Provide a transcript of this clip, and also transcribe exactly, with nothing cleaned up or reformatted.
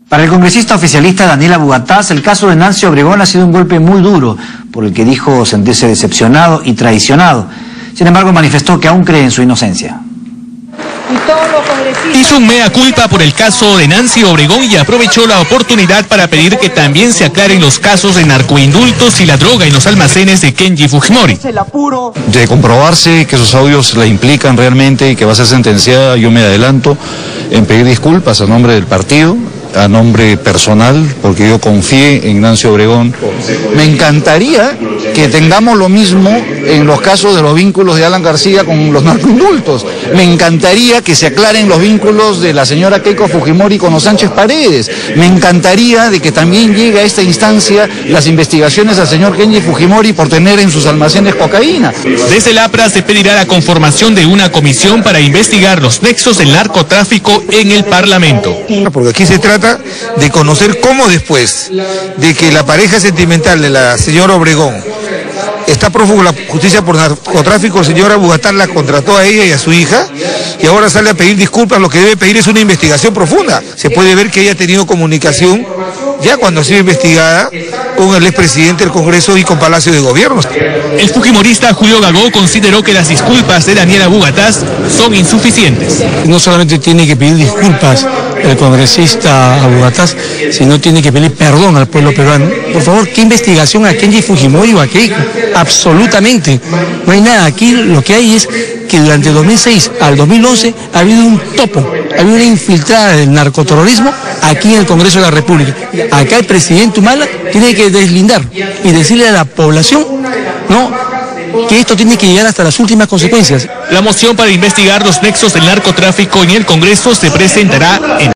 Para el congresista oficialista Daniela Bugatás, el caso de Nancy Obregón ha sido un golpe muy duro, por el que dijo sentirse decepcionado y traicionado. Sin embargo, manifestó que aún cree en su inocencia. Hizo un mea culpa por el caso de Nancy Obregón y aprovechó la oportunidad para pedir que también se aclaren los casos de narcoindultos y la droga en los almacenes de Kenji Fujimori. De comprobarse que esos audios la implican realmente y que va a ser sentenciada, yo me adelanto en pedir disculpas a nombre del partido, a nombre personal, porque yo confié en Nancy Obregón. Me encantaría que tengamos lo mismo en los casos de los vínculos de Alan García con los narcoindultos. Me encantaría que se aclaren los vínculos de la señora Keiko Fujimori con los Sánchez Paredes. Me encantaría de que también llegue a esta instancia las investigaciones al señor Kenji Fujimori por tener en sus almacenes cocaína. Desde el APRA se pedirá la conformación de una comisión para investigar los nexos del narcotráfico en el Parlamento. Porque aquí se trata de conocer cómo después de que la pareja sentimental de la señora Obregón está prófugo de la justicia por narcotráfico, el señor Bugatás la contrató a ella y a su hija y ahora sale a pedir disculpas. Lo que debe pedir es una investigación profunda. Se puede ver que ella ha tenido comunicación ya cuando ha sido investigada con el expresidente del Congreso y con Palacio de Gobierno. El fujimorista Julio Gagó consideró que las disculpas de Daniela Bugatás son insuficientes. No solamente tiene que pedir disculpas el congresista Bugatás, sino tiene que pedir perdón al pueblo peruano. Por favor, ¿qué investigación a Kenji Fujimori o a Keiko? Absolutamente. No hay nada. Aquí lo que hay es que durante dos mil seis al dos mil once ha habido un topo, ha habido una infiltrada del narcoterrorismo aquí en el Congreso de la República. Acá el presidente Humala tiene que deslindar y decirle a la población, no, que esto tiene que llegar hasta las últimas consecuencias. La moción para investigar los nexos del narcotráfico en el Congreso se presentará en